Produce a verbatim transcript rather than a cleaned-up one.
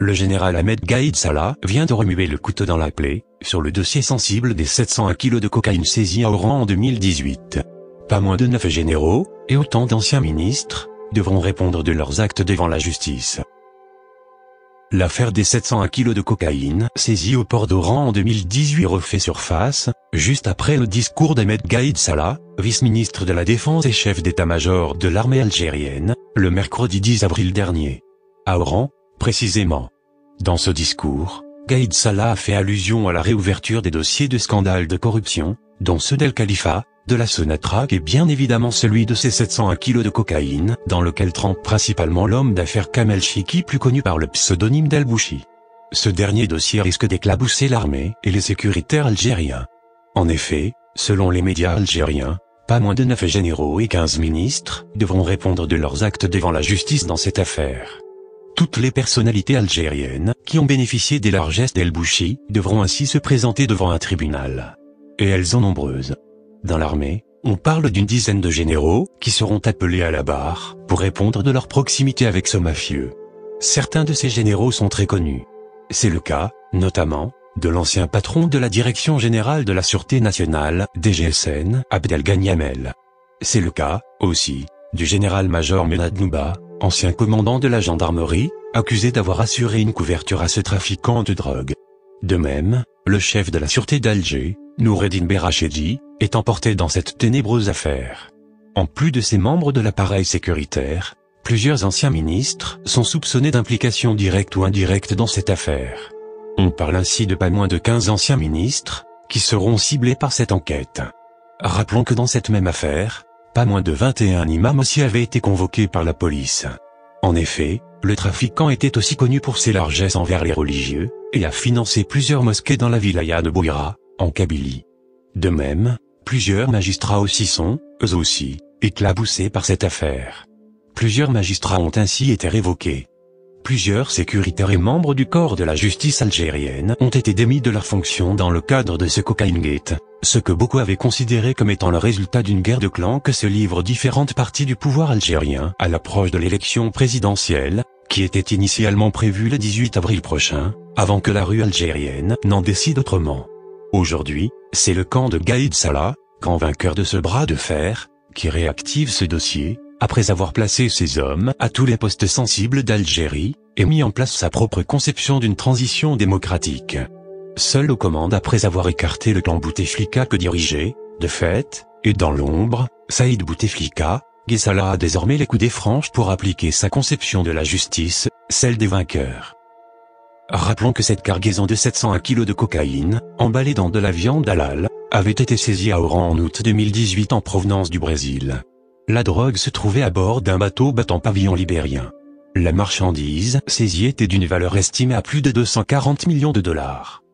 le général Ahmed Gaïd Salah vient de remuer le couteau dans la plaie, sur le dossier sensible des sept cent un kilos de cocaïne saisis à Oran en deux mille dix-huit. Pas moins de neuf généraux, et autant d'anciens ministres, devront répondre de leurs actes devant la justice. L'affaire des sept cent un kilos de cocaïne saisis au port d'Oran en deux mille dix-huit refait surface, juste après le discours d'Ahmed Gaïd Salah, vice-ministre de la Défense et chef d'état-major de l'armée algérienne, le mercredi dix avril dernier. À Oran, précisément. Dans ce discours, Gaïd Salah a fait allusion à la réouverture des dossiers de scandales de corruption, dont ceux d'El Khalifa, de la Sonatrach et bien évidemment celui de ces sept cent un kilos de cocaïne, dans lequel trempe principalement l'homme d'affaires Kamel Chiki plus connu par le pseudonyme d'El Bouchi. Ce dernier dossier risque d'éclabousser l'armée et les sécuritaires algériens. En effet, selon les médias algériens, pas moins de neuf généraux et quinze ministres devront répondre de leurs actes devant la justice dans cette affaire. Toutes les personnalités algériennes qui ont bénéficié des largesses d'El Bouchi devront ainsi se présenter devant un tribunal. Et elles sont nombreuses. Dans l'armée, on parle d'une dizaine de généraux qui seront appelés à la barre pour répondre de leur proximité avec ce mafieux. Certains de ces généraux sont très connus. C'est le cas, notamment, de l'ancien patron de la Direction Générale de la Sûreté Nationale, D G S N, Abdelghani Hamel. C'est le cas, aussi, du général-major Menad Nouba, ancien commandant de la gendarmerie, accusé d'avoir assuré une couverture à ce trafiquant de drogue. De même, le chef de la sûreté d'Alger, Noureddin Berachedi, est emporté dans cette ténébreuse affaire. En plus de ces membres de l'appareil sécuritaire, plusieurs anciens ministres sont soupçonnés d'implication directe ou indirecte dans cette affaire. On parle ainsi de pas moins de quinze anciens ministres, qui seront ciblés par cette enquête. Rappelons que dans cette même affaire, pas moins de vingt et un imams aussi avaient été convoqués par la police. En effet, le trafiquant était aussi connu pour ses largesses envers les religieux, et a financé plusieurs mosquées dans la wilaya de Bouira, en Kabylie. De même, plusieurs magistrats aussi sont, eux aussi, éclaboussés par cette affaire. Plusieurs magistrats ont ainsi été révoqués. Plusieurs sécuritaires et membres du corps de la justice algérienne ont été démis de leurs fonctions dans le cadre de ce Cocaine Gate, ce que beaucoup avaient considéré comme étant le résultat d'une guerre de clans que se livrent différentes parties du pouvoir algérien à l'approche de l'élection présidentielle, qui était initialement prévue le dix-huit avril prochain, avant que la rue algérienne n'en décide autrement. Aujourd'hui, c'est le camp de Gaïd Salah, camp vainqueur de ce bras de fer, qui réactive ce dossier, après avoir placé ses hommes à tous les postes sensibles d'Algérie, et mis en place sa propre conception d'une transition démocratique. Seul aux commandes après avoir écarté le clan Bouteflika que dirigeait, de fait, et dans l'ombre, Saïd Bouteflika, Gaïd Salah a désormais les coudées franches pour appliquer sa conception de la justice, celle des vainqueurs. Rappelons que cette cargaison de sept cent un kilos de cocaïne, emballée dans de la viande halal, avait été saisie à Oran en août deux mille dix-huit en provenance du Brésil. La drogue se trouvait à bord d'un bateau battant pavillon libérien. La marchandise saisie était d'une valeur estimée à plus de deux cent quarante millions de dollars.